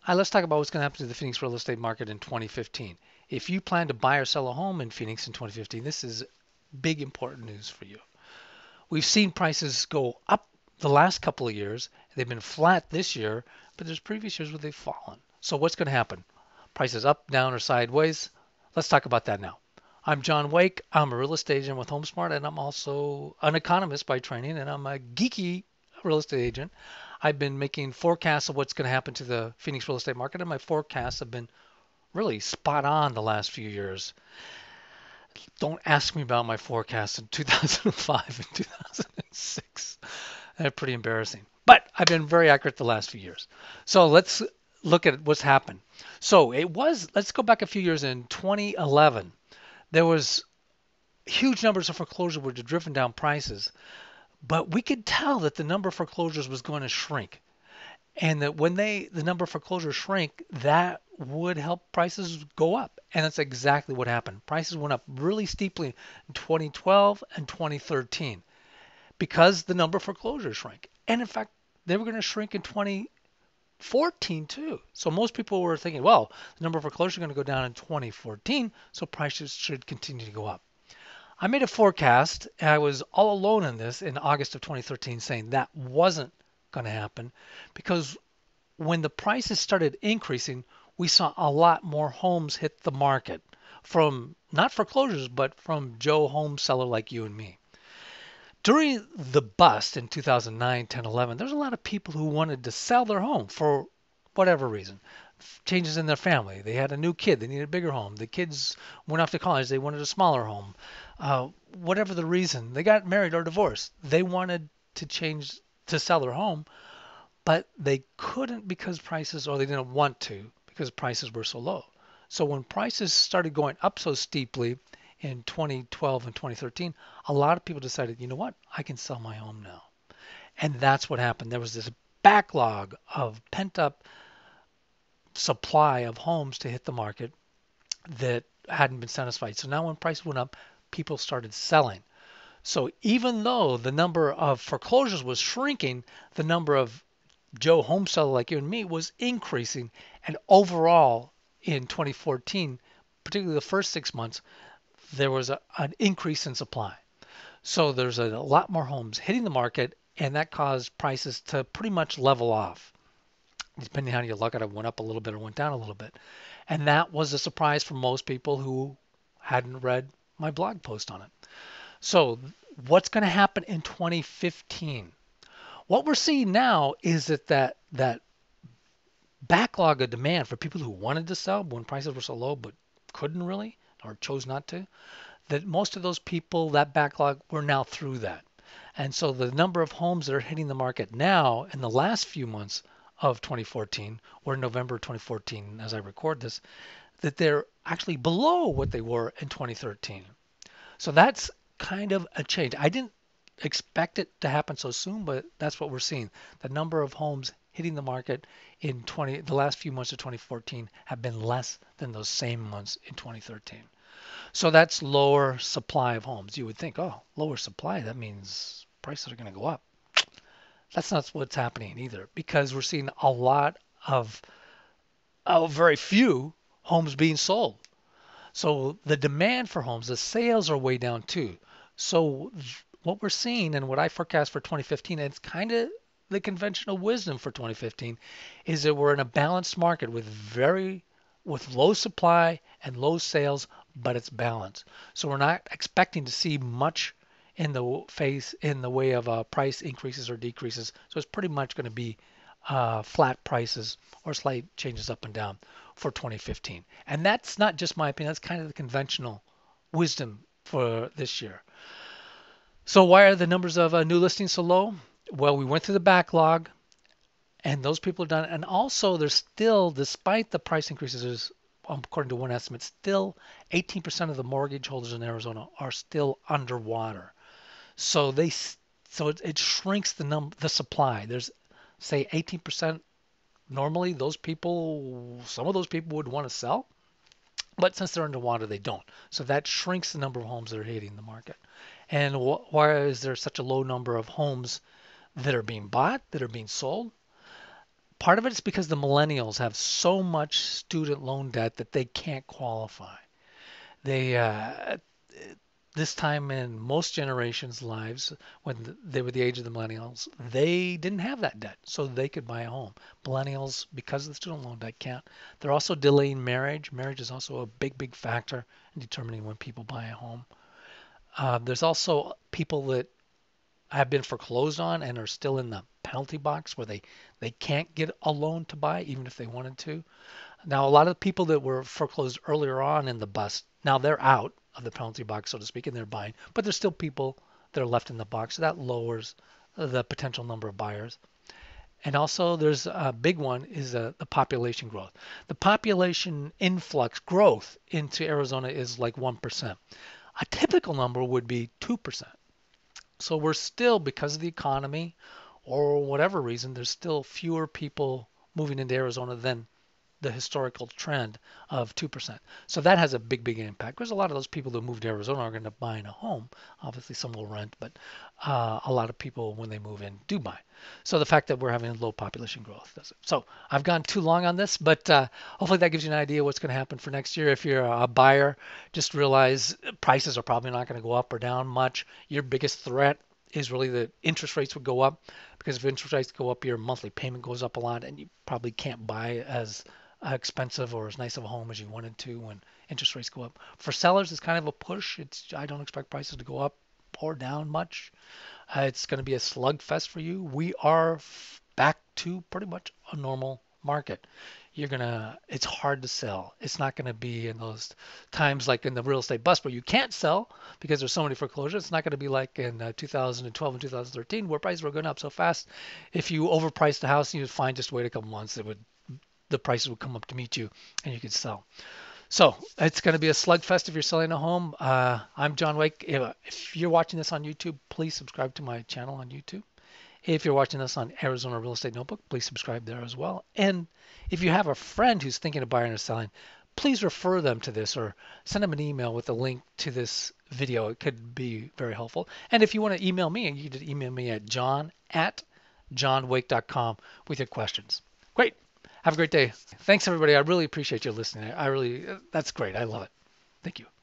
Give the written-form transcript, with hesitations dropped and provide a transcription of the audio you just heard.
Let's talk about what's going to happen to the Phoenix real estate market in 2015. If you plan to buy or sell a home in Phoenix in 2015, this is big important news for you. We've seen prices go up the last couple of years. They've been flat this year, but there's previous years where they've fallen. So what's going to happen? Prices up, down, or sideways? Let's talk about that now. I'm John Wake. I'm a real estate agent with HomeSmart, and I'm also an economist by training, and I'm a geeky real estate agent. I've been making forecasts of what's going to happen to the Phoenix real estate market, and my forecasts have been really spot on the last few years. Don't ask me about my forecasts in 2005 and 2006. They're pretty embarrassing. But I've been very accurate the last few years. So let's look at what's happened. So let's go back a few years in 2011. There was huge numbers of foreclosures were driven down prices, but we could tell that the number of foreclosures was going to shrink. And that when the number of foreclosures shrink, that would help prices go up. And that's exactly what happened. Prices went up really steeply in 2012 and 2013 because the number of foreclosures shrank. And in fact, they were going to shrink in 2014 too. So most people were thinking, well, the number of foreclosures are going to go down in 2014, so prices should continue to go up. I made a forecast, and I was all alone in this in August of 2013 saying that wasn't going to happen because when the prices started increasing, we saw a lot more homes hit the market from not foreclosures, but from Joe home seller like you and me. During the bust in 2009, 10, 11, there's a lot of people who wanted to sell their home for whatever reason. Changes in their family. They had a new kid. They needed a bigger home. The kids went off to college. They wanted a smaller home. Whatever the reason, they got married or divorced. They wanted to change to sell their home, but they couldn't because prices, or they didn't want to because prices were so low. So when prices started going up so steeply in 2012 and 2013, a lot of people decided, you know what, I can sell my home now. And that's what happened. There was this backlog of pent up supply of homes to hit the market that hadn't been satisfied. So now when prices went up, people started selling. So even though the number of foreclosures was shrinking, the number of Joe home seller like you and me was increasing. And overall in 2014, particularly the first 6 months, there was an increase in supply. So there's a lot more homes hitting the market, and that caused prices to pretty much level off. Depending on how you look at it, went up a little bit or went down a little bit. And that was a surprise for most people who hadn't read my blog post on it. So what's going to happen in 2015? What we're seeing now is that backlog of demand for people who wanted to sell when prices were so low but couldn't really or chose not to, that most of those people, that backlog, we're now through that. And so the number of homes that are hitting the market now in the last few months of 2014, or November 2014 as I record this, that they're actually below what they were in 2013. So that's kind of a change. I didn't expect it to happen so soon, but that's what we're seeing. The number of homes hitting the market in the last few months of 2014 have been less than those same months in 2013. So that's lower supply of homes. You would think, oh, lower supply, that means prices are going to go up. That's not what's happening either, because we're seeing a lot of very few homes being sold. So the demand for homes, the sales are way down too. So what we're seeing and what I forecast for 2015, and it's kind of the conventional wisdom for 2015, is that we're in a balanced market with low supply and low sales, but it's balanced. So we're not expecting to see much in the way of price increases or decreases. So it's pretty much going to be flat prices or slight changes up and down for 2015. And that's not just my opinion. That's kind of the conventional wisdom for this year. So why are the numbers of new listings so low? Well, we went through the backlog, and those people are done. And also, there's still, despite the price increases, according to one estimate, still 18% of the mortgage holders in Arizona are still underwater. So it shrinks the supply. There's say 18%. Normally, some of those people would want to sell, but since they're underwater, they don't. So that shrinks the number of homes that are hitting the market. And why is there such a low number of homes that are being bought, that are being sold? Part of it is because the millennials have so much student loan debt that they can't qualify. They this time in most generations' lives, when they were the age of the millennials, they didn't have that debt, so they could buy a home. Millennials, because of the student loan debt, can't. They're also delaying marriage. Marriage is also a big, big factor in determining when people buy a home. There's also people that have been foreclosed on and are still in the penalty box where they can't get a loan to buy even if they wanted to. Now, a lot of the people that were foreclosed earlier on in the bust, now they're out of the penalty box, so to speak, and they're buying, but there's still people that are left in the box. So that lowers the potential number of buyers. And also, there's a big one is the population growth. The population influx growth into Arizona is like 1%. A typical number would be 2%. So we're still, because of the economy or whatever reason, there's still fewer people moving into Arizona than the historical trend of 2%. So that has a big, big impact because a lot of those people that move to Arizona are going to buy in a home. Obviously, some will rent, but a lot of people, when they move in, do buy. So the fact that we're having low population growth does it. So I've gone too long on this, but hopefully that gives you an idea what's going to happen for next year. If you're a buyer, just realize prices are probably not going to go up or down much. Your biggest threat is really that interest rates would go up because if interest rates go up, your monthly payment goes up a lot and you probably can't buy as expensive or as nice of a home as you wanted to when interest rates go up. For sellers, it's kind of a push. I don't expect prices to go up or down much. It's going to be a slugfest for you. We are back to pretty much a normal market. It's hard to sell. It's not going to be in those times like in the real estate bust where you can't sell because there's so many foreclosures. It's not going to be like in 2012 and 2013 where prices were going up so fast. If you overpriced the house, you'd find just wait a couple months, the prices would come up to meet you and you could sell. So it's going to be a slugfest if you're selling a home. I'm John Wake. If you're watching this on YouTube, please subscribe to my channel on YouTube. If you're watching this on Arizona Real Estate Notebook, please subscribe there as well. And if you have a friend who's thinking of buying or selling, please refer them to this or send them an email with a link to this video. It could be very helpful. And if you want to email me, you can email me at john@johnwake.com with your questions. Great. Have a great day. Thanks, everybody. I really appreciate you listening. That's great. I love it. Thank you.